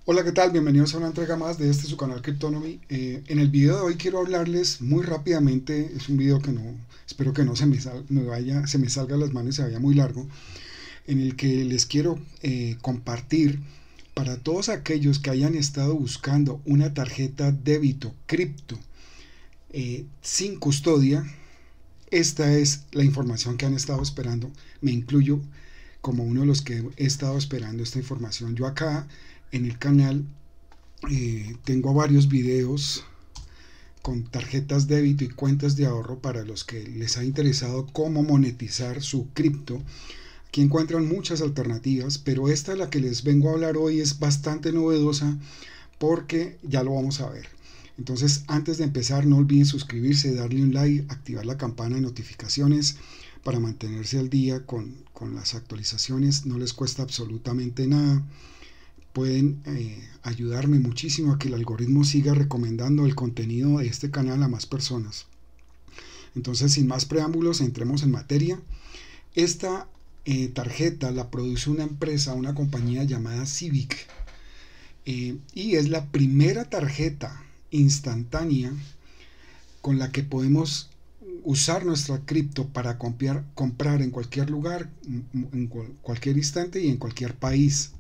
Hola, ¿qué tal? Bienvenidos a una entrega más de su canal Cryptonomy. En el video de hoy quiero hablarles muy rápidamente. Es un video que no, espero que no se me salga de las manos y se vaya muy largo, en el que les quiero compartir para todos aquellos que hayan estado buscando una tarjeta débito cripto sin custodia. Esta es la información que han estado esperando. Me incluyo como uno de los que he estado esperando esta información. Yo acá en el canal tengo varios videos con tarjetas débito y cuentas de ahorro para los que les ha interesado cómo monetizar su cripto. Aquí encuentran muchas alternativas, pero esta, la que les vengo a hablar hoy, es bastante novedosa porque ya lo vamos a ver. Entonces, antes de empezar, no olviden suscribirse, darle un like, activar la campana de notificaciones para mantenerse al día con las actualizaciones. No les cuesta absolutamente nada. Pueden ayudarme muchísimo a que el algoritmo siga recomendando el contenido de este canal a más personas. Entonces, sin más preámbulos, entremos en materia. Esta tarjeta la produce una empresa, una compañía llamada Civic, y es la primera tarjeta instantánea con la que podemos usar nuestra cripto para comprar en cualquier lugar, en cualquier instante y en cualquier país.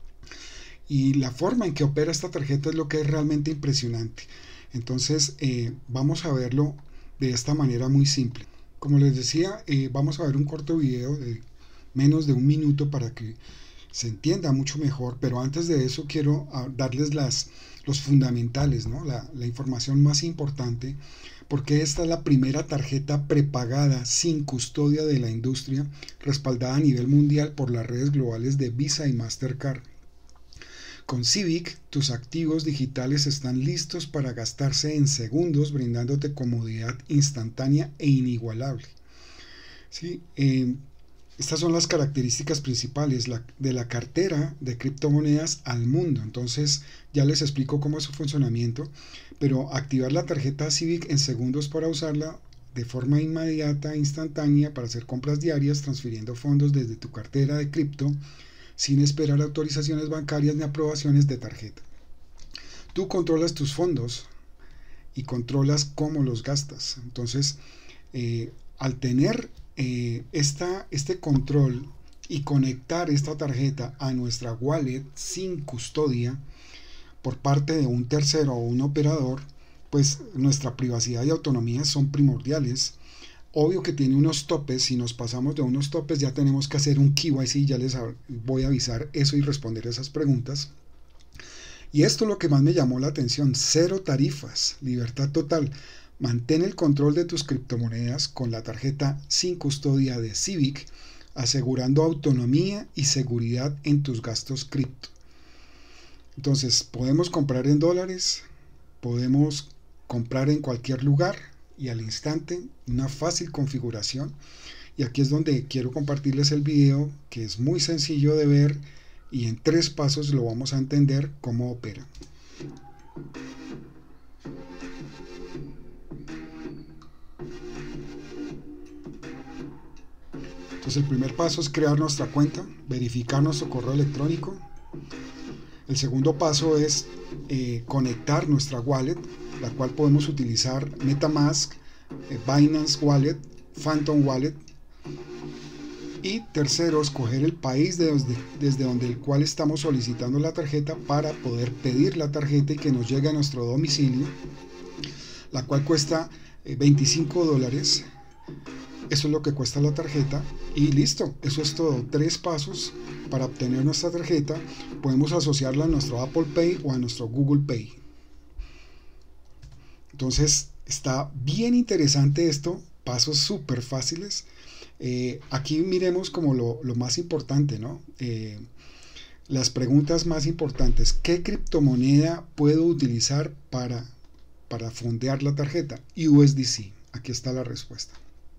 Y la forma en que opera esta tarjeta es lo que es realmente impresionante. Entonces vamos a verlo de esta manera muy simple. Como les decía, vamos a ver un corto video de menos de un minuto para que se entienda mucho mejor, pero antes de eso quiero darles los fundamentales, ¿no? la información más importante, porque esta es la primera tarjeta prepagada sin custodia de la industria, respaldada a nivel mundial por las redes globales de Visa y Mastercard. Con Civic, tus activos digitales están listos para gastarse en segundos, brindándote comodidad instantánea e inigualable. ¿Sí? Estas son las características principales de la cartera de criptomonedas al mundo. Entonces ya les explico cómo es su funcionamiento, pero activar la tarjeta Civic en segundos para usarla de forma inmediata, instantánea, para hacer compras diarias, transfiriendo fondos desde tu cartera de cripto, sin esperar autorizaciones bancarias ni aprobaciones de tarjeta. Tú controlas tus fondos y controlas cómo los gastas. Entonces, al tener este control y conectar esta tarjeta a nuestra wallet sin custodia por parte de un tercero o un operador, pues nuestra privacidad y autonomía son primordiales. Obvio que tiene unos topes. Si nos pasamos de unos topes ya tenemos que hacer un KYC. Ya les voy a avisar eso y responder esas preguntas. Y esto es lo que más me llamó la atención: cero tarifas, libertad total. Mantén el control de tus criptomonedas con la tarjeta sin custodia de Civic, asegurando autonomía y seguridad en tus gastos cripto. Entonces podemos comprar en dólares, podemos comprar en cualquier lugar y al instante, una fácil configuración. Y aquí es donde quiero compartirles el video, que es muy sencillo de ver y en 3 pasos lo vamos a entender cómo opera. Entonces el primer paso es crear nuestra cuenta, verificar nuestro correo electrónico. El segundo paso es conectar nuestra wallet, la cual podemos utilizar MetaMask, Binance Wallet, Phantom Wallet. Y tercero, escoger el país desde donde el cual estamos solicitando la tarjeta para poder pedir la tarjeta y que nos llegue a nuestro domicilio, la cual cuesta $25. Eso es lo que cuesta la tarjeta y listo, eso es todo. 3 pasos para obtener nuestra tarjeta. Podemos asociarla a nuestro Apple Pay o a nuestro Google Pay. Entonces está bien interesante esto, pasos súper fáciles. Aquí miremos como lo más importante, ¿no? Las preguntas más importantes: ¿qué criptomoneda puedo utilizar para fondear la tarjeta? USDC, aquí está la respuesta.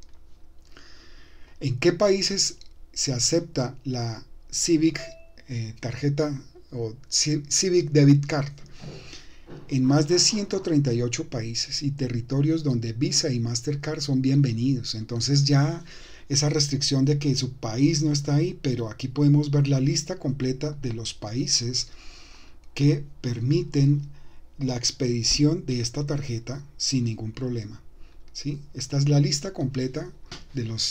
¿En qué países se acepta la Civic tarjeta o Civic Debit Card? En más de 138 países y territorios donde Visa y Mastercard son bienvenidos. Entonces ya esa restricción de que su país no está ahí, pero aquí podemos ver la lista completa de los países que permiten la expedición de esta tarjeta sin ningún problema, ¿sí? Esta es la lista completa de los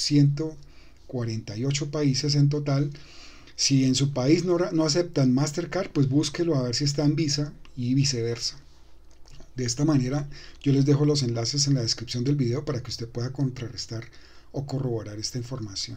148 países en total. Si en su país no aceptan Mastercard, pues búsquelo a ver si está en Visa y viceversa. De esta manera yo les dejo los enlaces en la descripción del video para que usted pueda contrarrestar o corroborar esta información.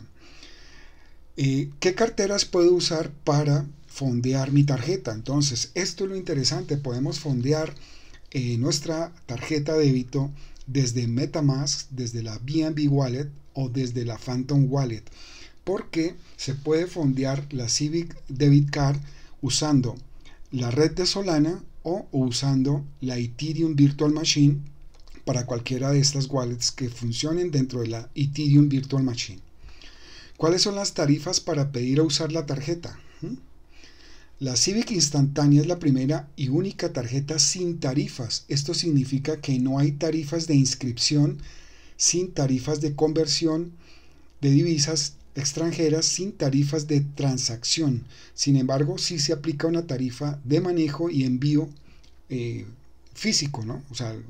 ¿Qué carteras puedo usar para fondear mi tarjeta? Entonces, esto es lo interesante. Podemos fondear nuestra tarjeta de débito desde MetaMask, desde la BNB Wallet o desde la Phantom Wallet, porque se puede fondear la Civic Debit Card usando la red de Solana o usando la Ethereum Virtual Machine para cualquiera de estas wallets que funcionen dentro de la Ethereum Virtual Machine. ¿Cuáles son las tarifas para pedir o usar la tarjeta? La Civic instantánea es la primera y única tarjeta sin tarifas. Esto significa que no hay tarifas de inscripción, sin tarifas de conversión de divisas extranjeras, sin tarifas de transacción. Sin embargo, sí se aplica una tarifa de manejo y envío físico, ¿no? O sea,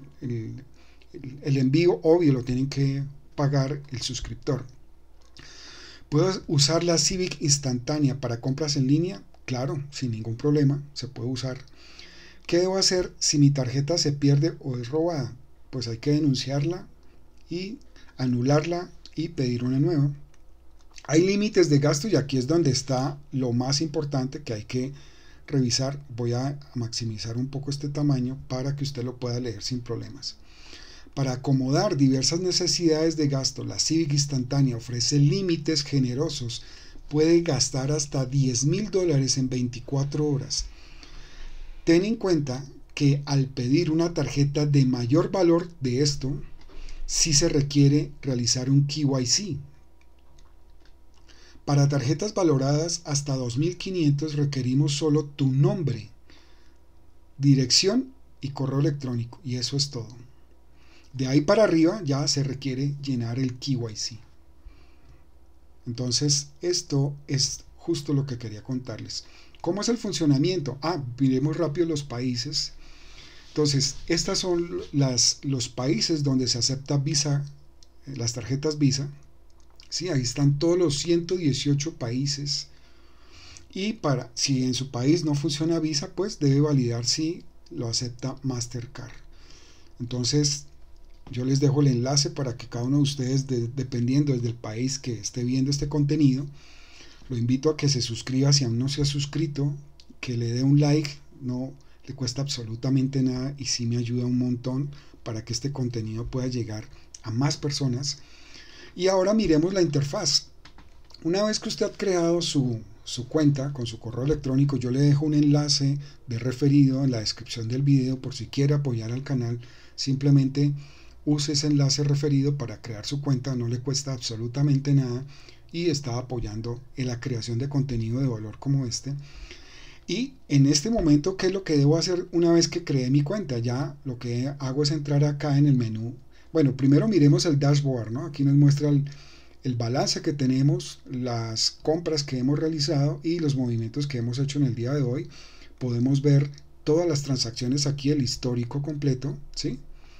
el envío obvio lo tienen que pagar el suscriptor. ¿Puedo usar la Civic instantánea para compras en línea? Claro, sin ningún problema, se puede usar. ¿Qué debo hacer si mi tarjeta se pierde o es robada? Pues hay que denunciarla y anularla y pedir una nueva. Hay límites de gasto y aquí es donde está lo más importante que hay que revisar. Voy a maximizar un poco este tamaño para que usted lo pueda leer sin problemas. Para acomodar diversas necesidades de gasto, la Civic instantánea ofrece límites generosos. Puede gastar hasta $10,000 en 24 horas. Ten en cuenta que al pedir una tarjeta de mayor valor de esto, sí se requiere realizar un KYC. Para tarjetas valoradas hasta 2.500 requerimos solo tu nombre, dirección y correo electrónico, y eso es todo. De ahí para arriba ya se requiere llenar el KYC. Entonces, esto es justo lo que quería contarles. ¿Cómo es el funcionamiento? Miremos rápido los países. Entonces, estas son los países donde se acepta Visa, las tarjetas Visa. Sí, ahí están todos los 118 países. Y si en su país no funciona Visa, pues debe validar si lo acepta Mastercard. Entonces, yo les dejo el enlace para que cada uno de ustedes, dependiendo del país que esté viendo este contenido, lo invito a que se suscriba si aún no se ha suscrito, que le dé un like, no le cuesta absolutamente nada y sí me ayuda un montón para que este contenido pueda llegar a más personas. Y ahora miremos la interfaz. Una vez que usted ha creado su cuenta con su correo electrónico, yo le dejo un enlace de referido en la descripción del video por si quiere apoyar al canal. Simplemente use ese enlace referido para crear su cuenta, no le cuesta absolutamente nada y está apoyando en la creación de contenido de valor como este. Y en este momento, ¿qué es lo que debo hacer una vez que creé mi cuenta? Ya lo que hago es entrar acá en el menú. Bueno, primero miremos el dashboard, ¿no? Aquí nos muestra el balance que tenemos, las compras que hemos realizado y los movimientos que hemos hecho en el día de hoy. Podemos ver todas las transacciones aquí, el histórico completo, ¿sí?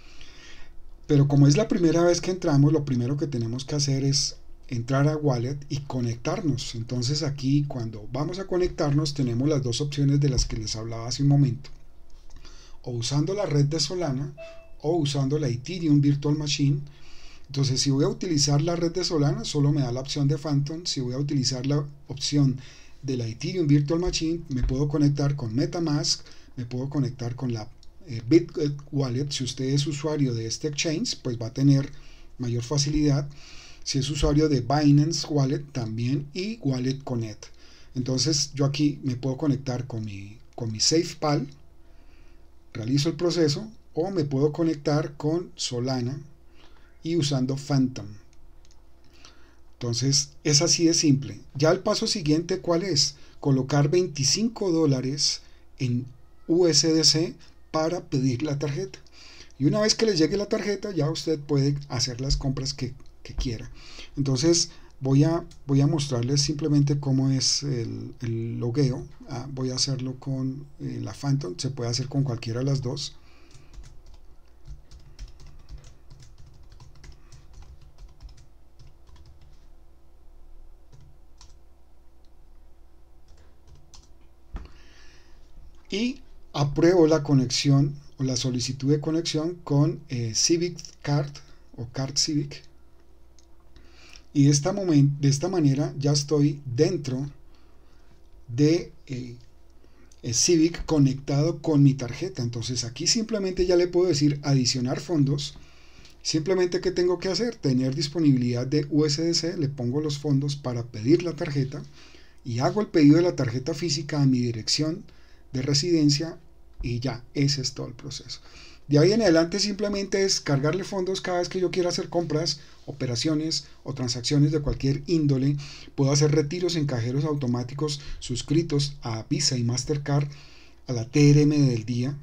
Pero como es la primera vez que entramos, lo primero que tenemos que hacer es entrar a Wallet y conectarnos. Entonces aquí cuando vamos a conectarnos tenemos las dos opciones de las que les hablaba hace un momento. O usando la red de Solana o usando la Ethereum Virtual Machine. Entonces si voy a utilizar la red de Solana solo me da la opción de Phantom. Si voy a utilizar la opción de la Ethereum Virtual Machine me puedo conectar con MetaMask, me puedo conectar con la Bitget Wallet. Si usted es usuario de este exchange, pues va a tener mayor facilidad. Si es usuario de Binance Wallet también y Wallet Connect. Entonces yo aquí me puedo conectar con mi SafePal, realizo el proceso, o me puedo conectar con Solana y usando Phantom. Entonces es así de simple. Ya el paso siguiente, ¿cuál es? Colocar $25 en USDC para pedir la tarjeta. Y una vez que le llegue la tarjeta, ya usted puede hacer las compras que quiera. Entonces Voy a mostrarles simplemente cómo es el logueo. Voy a hacerlo con la Phantom, se puede hacer con cualquiera de las dos. Y apruebo la conexión o la solicitud de conexión con Civic Card o Card Civic. Y de esta manera ya estoy dentro de Civic conectado con mi tarjeta. Entonces aquí simplemente ya le puedo decir adicionar fondos. Simplemente ¿qué tengo que hacer? Tener disponibilidad de USDC, le pongo los fondos para pedir la tarjeta y hago el pedido de la tarjeta física a mi dirección de residencia y ya, ese es todo el proceso. De ahí en adelante simplemente es cargarle fondos cada vez que yo quiera hacer compras, operaciones o transacciones de cualquier índole. Puedo hacer retiros en cajeros automáticos suscritos a Visa y Mastercard a la TRM del día,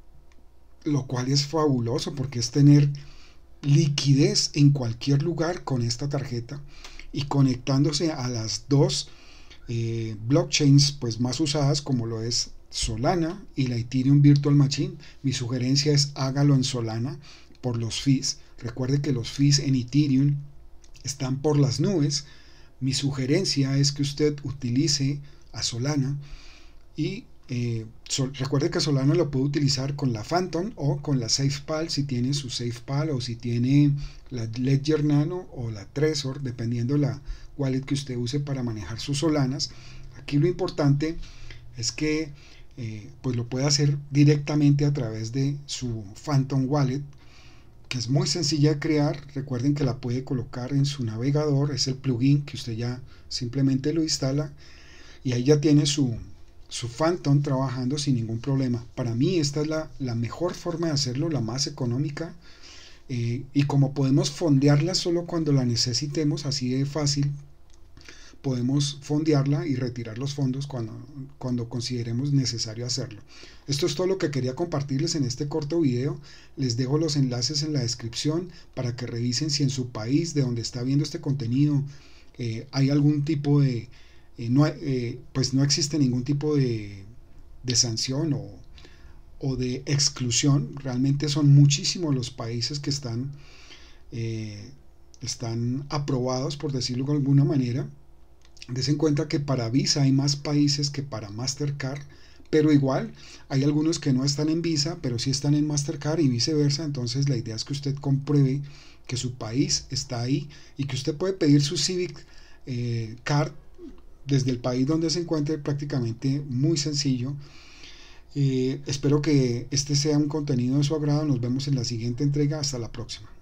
lo cual es fabuloso porque es tener liquidez en cualquier lugar con esta tarjeta y conectándose a las dos blockchains pues más usadas, como lo es Solana y la Ethereum Virtual Machine. Mi sugerencia es hágalo en Solana por los fees. Recuerde que los fees en Ethereum están por las nubes. Mi sugerencia es que usted utilice a Solana y recuerde que Solana lo puede utilizar con la Phantom o con la SafePal si tiene su SafePal o si tiene la Ledger Nano o la Trezor, dependiendo la wallet que usted use para manejar sus Solanas. Aquí lo importante es que pues lo puede hacer directamente a través de su Phantom Wallet, que es muy sencilla de crear. Recuerden que la puede colocar en su navegador, es el plugin que usted ya simplemente lo instala y ahí ya tiene su Phantom trabajando sin ningún problema. Para mí esta es la mejor forma de hacerlo, la más económica, y como podemos fondearla solo cuando la necesitemos, así de fácil podemos fondearla y retirar los fondos cuando consideremos necesario hacerlo. Esto es todo lo que quería compartirles en este corto video. Les dejo los enlaces en la descripción para que revisen si en su país de donde está viendo este contenido hay algún tipo de pues no existe ningún tipo de sanción o de exclusión. Realmente son muchísimos los países que están aprobados, por decirlo de alguna manera. Des en cuenta que para Visa hay más países que para Mastercard, pero igual hay algunos que no están en Visa, pero sí están en Mastercard y viceversa. Entonces la idea es que usted compruebe que su país está ahí y que usted puede pedir su Civic Card desde el país donde se encuentre, prácticamente muy sencillo. Espero que este sea un contenido de su agrado. Nos vemos en la siguiente entrega. Hasta la próxima.